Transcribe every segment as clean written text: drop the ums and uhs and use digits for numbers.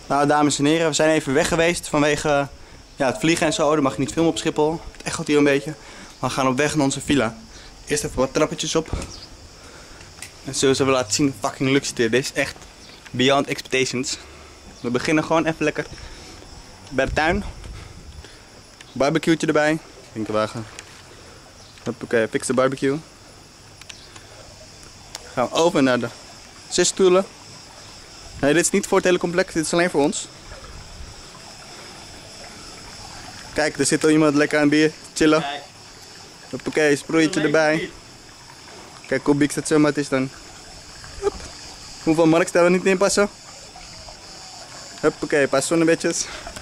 Nou, dames en heren, we zijn even weg geweest vanwege het vliegen en zo. Dan mag je niet filmen op Schiphol. Het echelt hier een beetje. Maar we gaan op weg naar onze villa. Eerst even wat trappetjes op. En zo zullen we laten zien hoe fucking luxe dit is. Dit is echt beyond expectations. We beginnen gewoon even lekker bij de tuin. Barbecue'tje erbij. Winkelwagen. Oké, fix de barbecue. Gaan we over naar de 6 stoelen. Nee, dit is niet voor het hele complex, dit is alleen voor ons. Kijk, er zit al iemand lekker aan bier, chillen. Oké, sproeitje erbij. Kijk hoe big dat zomaar is dan. Hup. Hoeveel mark stellen we niet inpassen? Oké, een paar zonnebedjes.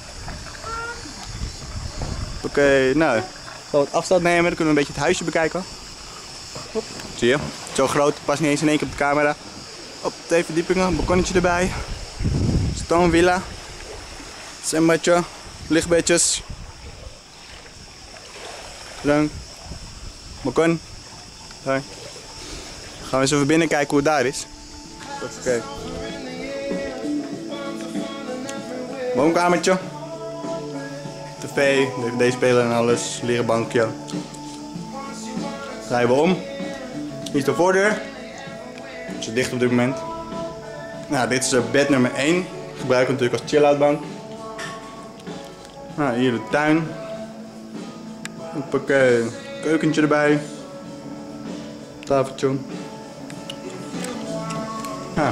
Oké, nou. Ik zal wat afstand nemen, dan kunnen we een beetje het huisje bekijken. Hop. Zie je? Zo groot, past niet eens in één keer op de camera. Op 2 verdiepingen, een balkonnetje erbij. Stoomvilla. Zwembadje, lichtbedjes. Dank. Balkon. Daar. Gaan we eens even binnen kijken hoe het daar is. Oké. Woonkamertje. TV, DVD-speler en alles. Leren bankje. Draaien we om. Hier is de voordeur. Het is dicht op dit moment. Nou, dit is bed nummer 1. Gebruiken we natuurlijk als chill-out bank. Nou, hier de tuin. Een keukentje erbij. Tafeltje. Ja.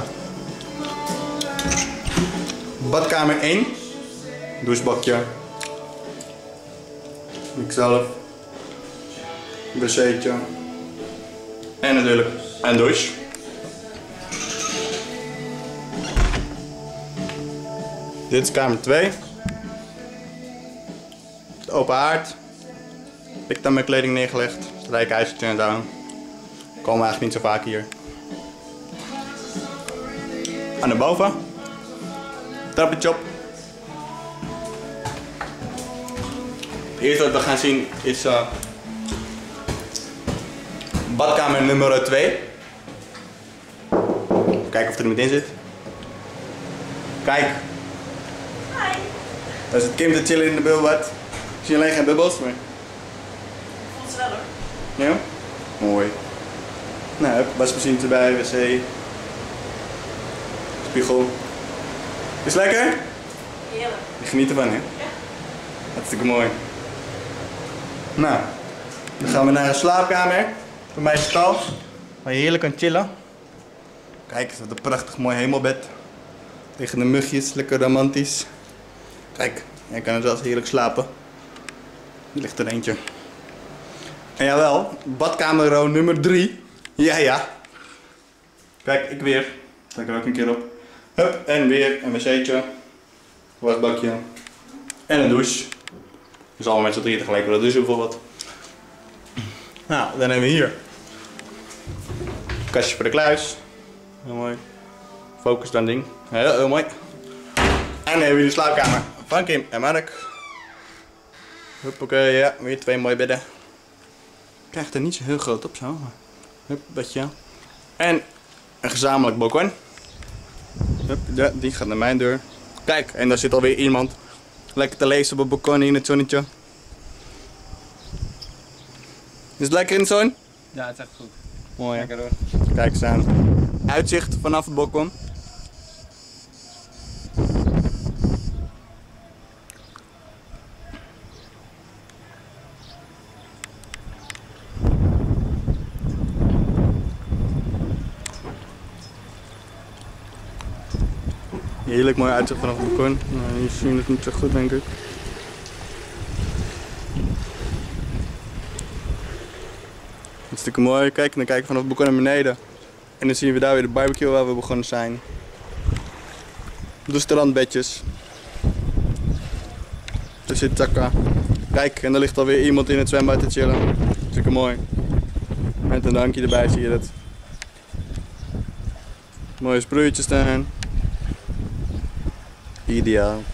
Badkamer 1. Douchebakje. Ikzelf. Wc'tje. En natuurlijk een douche. Dit is kamer 2. De open haard. Ik heb daar mijn kleding neergelegd. Het rijkhuisje en zo. Komen we eigenlijk niet zo vaak hier. Aan de boven. Trappetje op. Het eerste wat we gaan zien is badkamer nummer 2. Kijken of er iemand in zit. Kijk. Hi. Daar zit Kim te chillen in de bubbelbad. Ik zie alleen geen bubbels, maar... Vond ze wel hoor. Ja? Mooi. Nou, wasmachine erbij, wc. Spiegel. Is het lekker? Heerlijk. Je geniet ervan, hè? Ja. Hartstikke mooi. Nou, dan gaan we naar een slaapkamer. Voor mij is het stal, waar je heerlijk kan chillen. Kijk, wat een prachtig mooi hemelbed. Tegen de mugjes, lekker romantisch. Kijk, jij kan er zelfs heerlijk slapen. Er ligt er eentje. En jawel, badkamer nummer 3. Ja. Kijk, ik weer. Kijk er ook een keer op. Hup, en weer een wc'tje. Wasbakje. En een douche. Dus allemaal met z'n 3 tegelijk willen douchen bijvoorbeeld. Nou, dan hebben we hier. Kastje voor de kluis. Heel mooi. Focus dan ding. Heel mooi. En dan hebben we de slaapkamer van Kim en Mark. Huppakee, ja, weer 2 mooie bedden. Krijgt er niet zo heel groot op zo. Hup, bedje. En een gezamenlijk balkon. Hup, ja, die gaat naar mijn deur. Kijk, en daar zit alweer iemand. Lekker te lezen op het balkon in het zonnetje. Is het lekker in de zon? Ja, het is echt goed. Mooi hè? Lekker hoor. Kijk eens aan. Uitzicht vanaf het balkon. Heerlijk mooi uitzicht vanaf het balkon. Nou, hier zien we het niet zo goed denk ik. Hartstikke mooi. Kijk, dan kijken we vanaf het balkon naar beneden. En dan zien we daar weer de barbecue waar we begonnen zijn. De strandbedjes. Er zit Taka. Kijk, en er ligt alweer iemand in het zwembad te chillen. Hartstikke mooi. Met een drankje erbij zie je dat. Mooie sproeitjes staan. Ideaal.